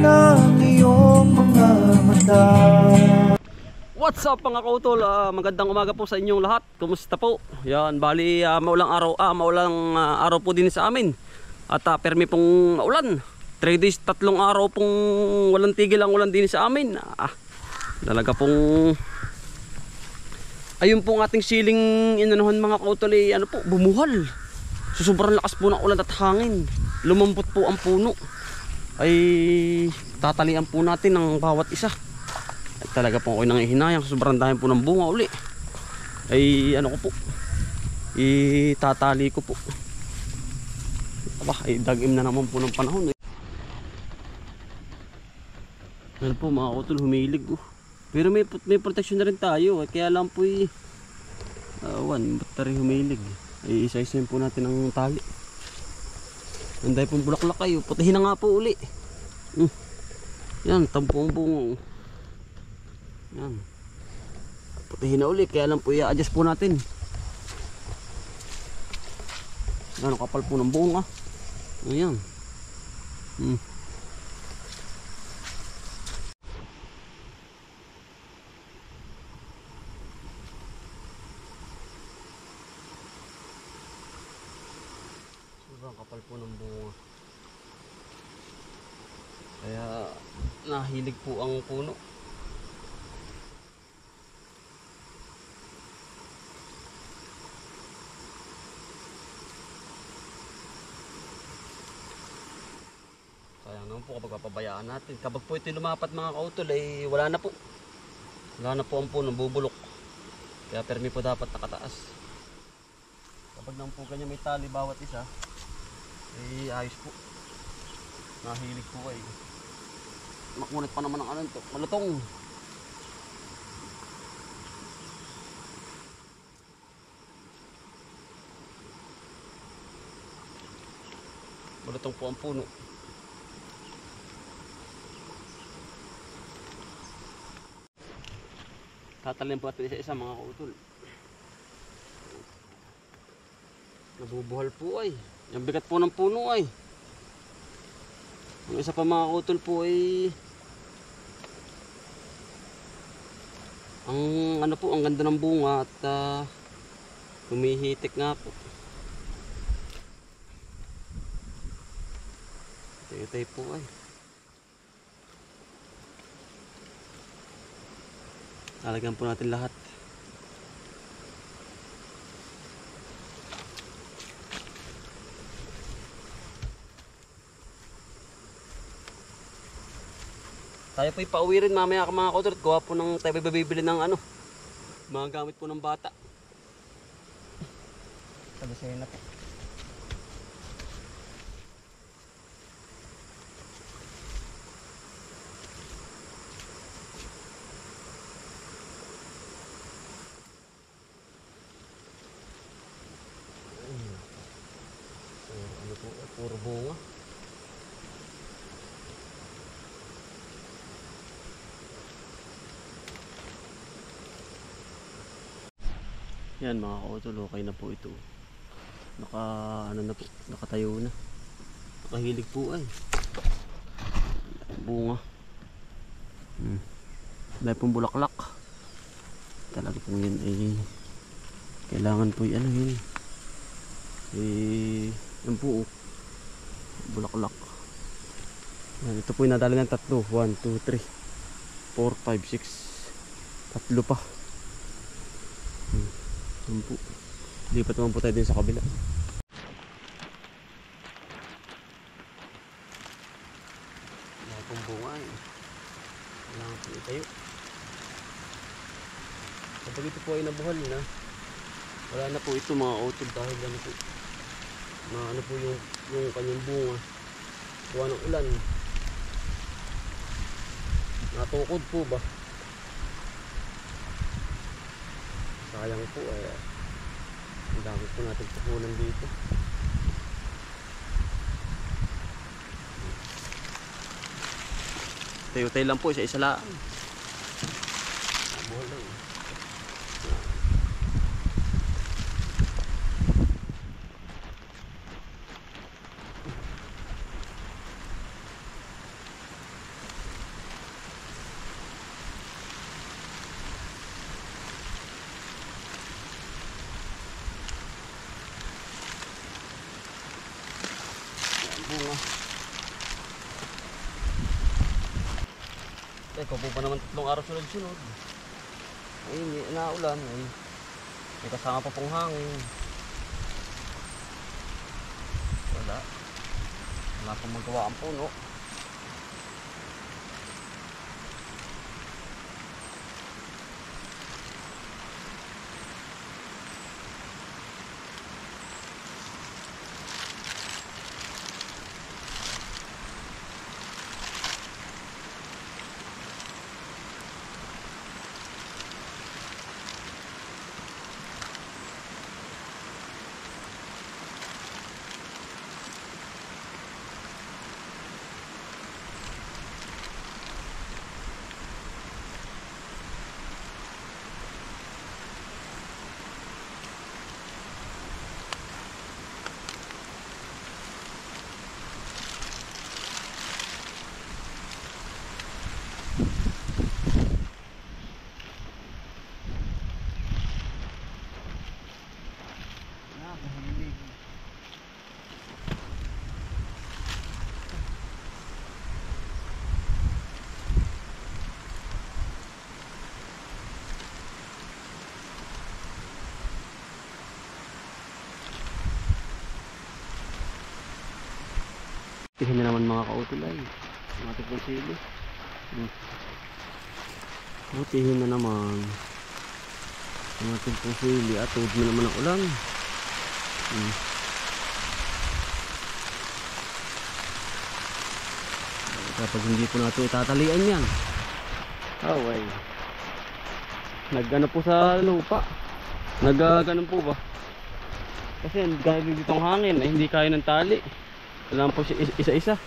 ng iyong mga mata. What's up mga kautol? Magandang umaga po sa inyong lahat. Kumusta po? Yan, bali maulang araw po din sa amin. At permi pong maulan. 3 days, 3 araw pong walang tigil ang ulan din sa amin. Talaga pong ayun pong ating siling inanuhan mga kautol bumuhal. Sobrang lakas po ng ulan at hangin. Lumampot po ang puno. Ay tatalian po natin ng bawat isa. At talaga po ako'y nangihinayang. Sobrang dami po ng bunga uli. Ay ano ko po, itatali ko po. Ay dagim na naman po ng panahon. Ano po mga kautol, humilig pero may protection na rin tayo kaya lang po ba't na rin humilig. Ay isa-isayin po natin ang tali. Anday pong bulaklak kayo, putihin na nga po uli. Yan, tampo ang bungo. Yan, putihin na uli, kaya lang po i-adjust po natin. Gano'ng kapal po ng bunga. Ayan. Sobrang kapal po ng bunga. Kaya nahilig po ang puno. Sayang naman po kapag papabayaan natin. Kapag po ito lumapat mga kautol ay wala na po. Wala na po ang puno, bubulok. Kaya permi po dapat nakataas. Kapag naman po ganyan may tali bawat isa, ay ayos po. Nahilig po ay makunit pa naman ang ano ito, malutong. Malutong po ang puno. Tatalin po natin isa-isa mga kautol. Nabubuhal po ay. Yung bigat po ng puno ay. Yung isa pa mga kautol po ay ang ganda ng bunga at humihitik nga po. Tay po ay. Lalagyan po natin lahat. Tayo po ipauwi rin mamaya mga kautol. Gawa po ng tayo bibili ng mga gamit po ng bata. Talusin na po. Puro bunga. Yan mga kautol, okay na po ito. Nakatayo na. Nakahilig po ay. Bunga. Dahil pong bulaklak. Talaga po yan ay kailangan po yun. Yan po bulaklak. Yan, ito po yung nadali ng 3. 1, 2, 3 4, 5, 6. 3 pa. Yan po. Lipat naman po tayo din sa kabila. Yan pong bunga eh. Kailangan po itayo. Kapag ito po ay nabuhal na, wala na po ito mga kautol dahil po yung kanyang bunga kuha ng ulan, natukod po ba, sayang po ang dami po natin puhunan dito. Tayo-tayo lang po, isa-isa lang. Nabuhal lang. Ikaw po pa naman 3 araw sunod-sunod. Ay, hindi naulan. Ay, may kasama pa pong hangin. Wala. Wala pong magawa ang puno. Tihin na naman mga kautulay. Ang ating pong sili. Tihin na naman. Ang ating pong sili. At tuwid mo naman ang ulan. Kapag hindi po natin itatalian yan. Away. Nag-ano po sa lupa. Nag-ganon po ba? Kasi gaya dito ang hangin. Hindi kaya ng tali. Kailangan po isa-isa.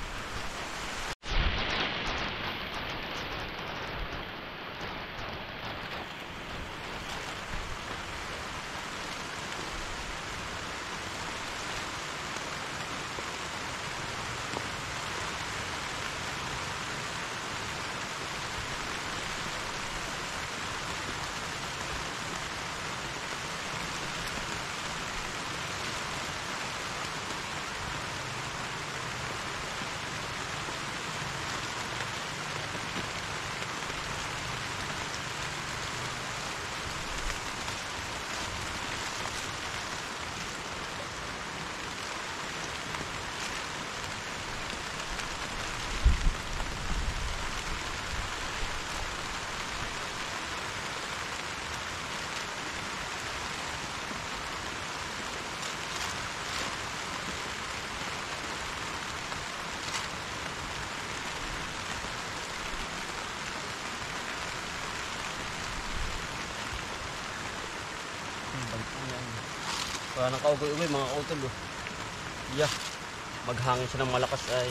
Wala nang kaugoy-ugoy mga kautol. Yeah. Maghangin siya ng malakas ay.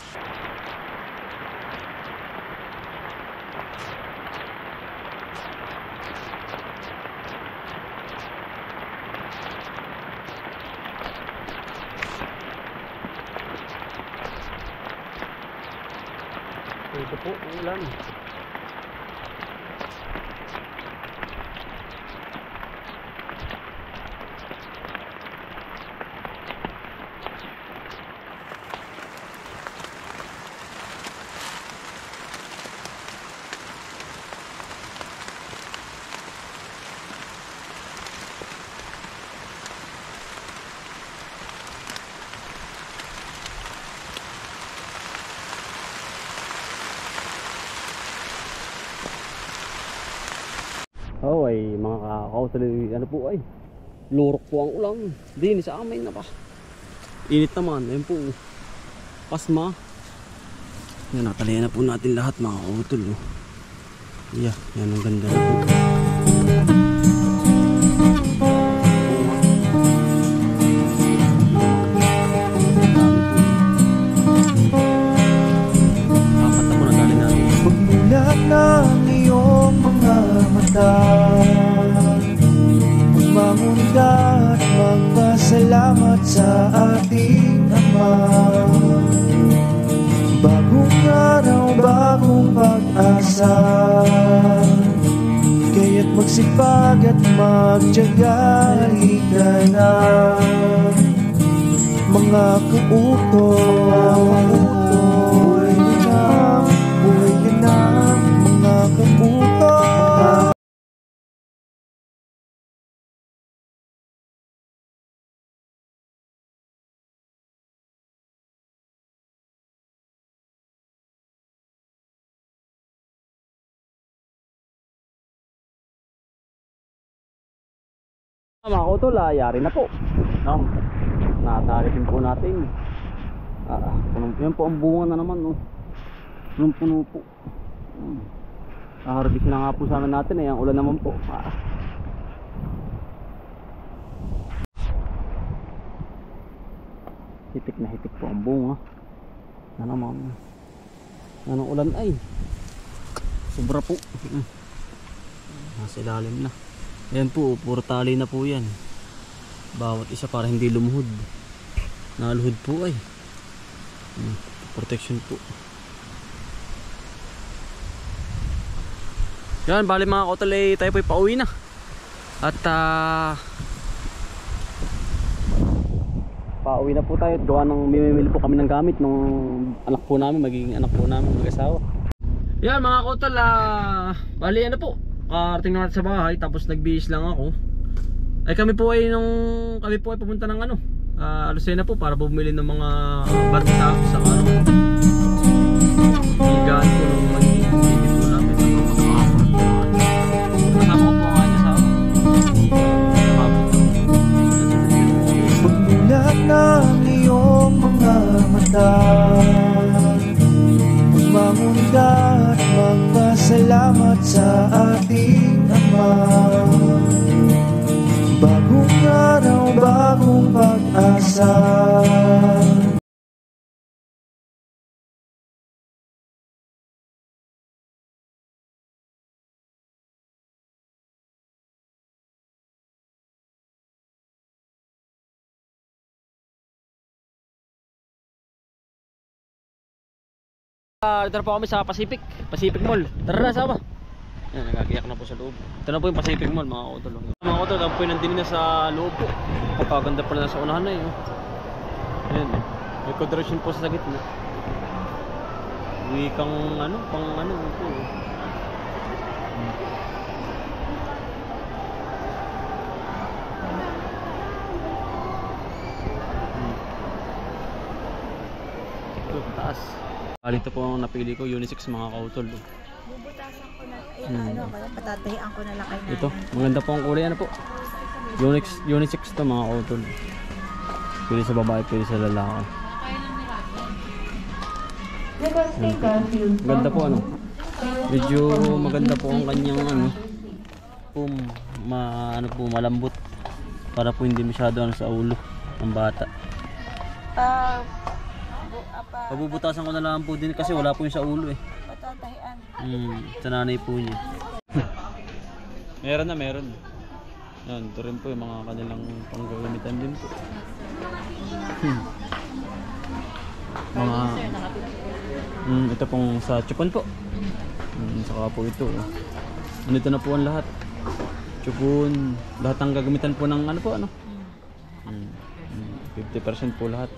Ito po ang ulan. Oh ay mga kakautuloy, ano po ay lurok po ang ulan. Dinis sa amin na pa. Init naman, ayun po. Pasma. Yan, natalayan na po natin lahat mga kakautuloy. Yeah, yan ang ganda na po. Pagmulat ng iyong mga mata, magmamunda at magpasalamat sa ating Ama. Bagong araw, bagong pag-asa, kaya't magsipag at magtiyaga, halika na mga kauto. Buhay ka na, Mga kautol, yari na po. No? Nataritin po natin. Yan po ang bunga na naman. No? Punong-puno po. Harvest na nga po sana natin. Ang ulan naman po. Hitik na hitik po ang bunga. Ano naman. Anong ulan ay. Sobra po. Nasa ilalim na. Ayan po, puro tali na po yan. Bawat isa para hindi lumuhod. Naluhod po ay. Protection po. Yan, bali mga kautol, tayo po'y pauwi na. At pauwi na po tayo at gawa ng mimimili po kami ng gamit nung anak po namin, magiging anak po namin, mag-asawa. Yan mga kautol, bali ano po, karating natin sa bahay tapos nagbihis lang ako. Ay kami po ay pupunta ng Lucena po para bumili ng mga bata sa higaan po ng magiging baby po namin. Kasama ko po ang kanya sa Pagmulat ng iyong mga mata, magmamunda at magpasalamat sa ating Ama. Bagong araw, bagong pag-asa. Dito po kami sa Pacific Mall. Tara na, sama. Ayan, nagagiyak na po sa loob. Ito na po yung Pacific Mall, mga kautol. Mga kautol, tapos po yung nandinin na sa loob po. Kapaganda pala na sa unahan na yun. Ayan, may kodresyon po sa gitna. Wikang pang po. Ito, taas. Ito po ang napili ko, unisex mga kautol. Bubutasan ko na, patatahian ko na lang kay nanay. Ito, maganda po ang kulay, po. Unisex to mga kautol. Pwede sa babae, pwede sa lalaki. Maganda po medyo maganda po ang kanyang malambot. Para po hindi masyado sa ulo ng bata. Pabubutasan ko na lang po din kasi wala po yung sa ulo Patatahian. Sa nanay po niya. meron. Yan, ito rin po yung mga kanilang panggagamitan din po. Ito pong sa chupon po. Saka po ito. Nandito na po ang lahat. Chupon, lahat ang gagamitan po ng 50% po lahat.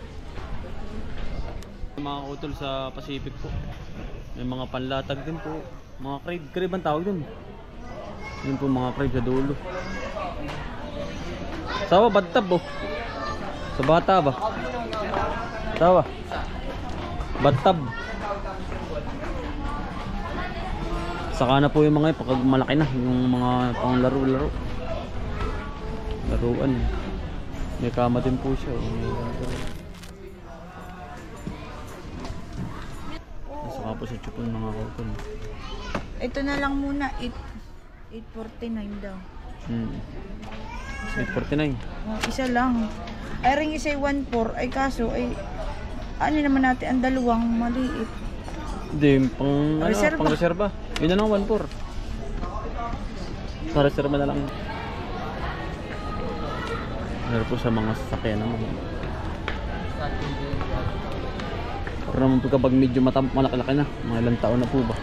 Mga utol sa Pacific po. May mga panlatag din po. Mga crib ang tawag din. Yun po mga crib sa dulo. Sawa, battab sa bata ba? Sawa, battab. Saka na po yung mga pag malaki na. Yung mga pang laro-laro. Laruan. May kama din po siya. Saka po sa chupon mga kautol. Ito na lang muna, 849 daw. 849. Isa lang. Ay ring isa 14, ay kaso ay ano naman natin ang dalawang maliit. Hindi, pang reserva. Yun na lang 14. Sa reserva na lang. Meron po sa mga sasakyan naman. Pero naman po kapag medyo malaki-laki na, mga ilang taon na po ba.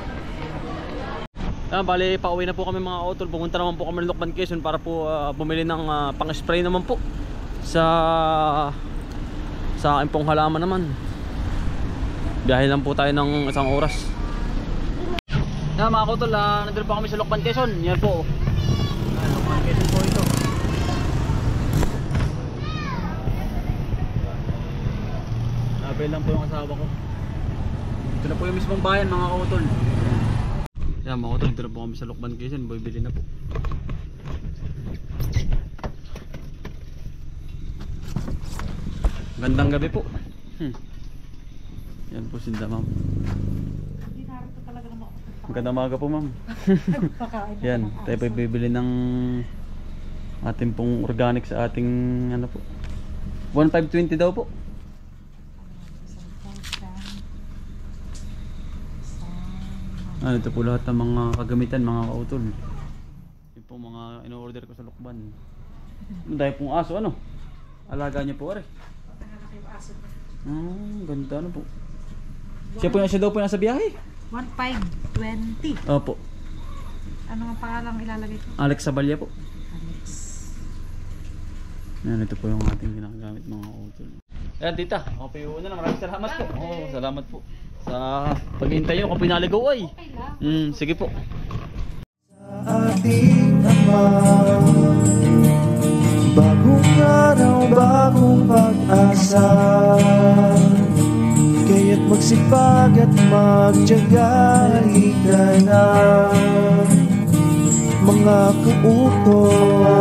Bali, pauwi na po kami mga kautol. Pumunta naman po kami ng Lucban, Quezon para po bumili ng pang-spray naman po sa akin pong halaman naman. Biyahe lang po tayo ng 1 oras. Mga kautol, nandito po kami sa Lucban, Quezon. Yan po. Lucban, Quezon po ito. Nabay lang po yung asawa ko. Ito na po yung mismong bayan mga kautol. Yan mga kautol, dito na po kami sa Lucban, Quezon. Bibili na po. Gandang gabi po. Yan po sinda ma'am. Hindi narito talaga naman ako. Magandang umaga po ma'am. Pagpakain na Yan, ng tayo aso. pa bibili ng ating pong organic sa ating ano po. 1,520 daw po. Ano ito po lahat ng mga kagamitan, mga kautol. Yung po mga in-order ko sa Lukban. Dahil pong aso, ano? Alaga niyo po, are. Ganda ano po. Siya daw po nasa biyahe. 1,520. Opo. Ano ang pangalang ilalagay ko? Alex Sabalya po. Alex. Yan, ito po yung ating ginagamit mga kautol. Ayan, tita. Ako po yung una na. Maraming salamat po. Oo, salamat po. Sa paghihintay nyo, ako pinaligaw ay. Sige po. ating Ama. Bagong araw, bagong pag-asa. Kaya't magsipag at magtiyaga, halika na mga kauto.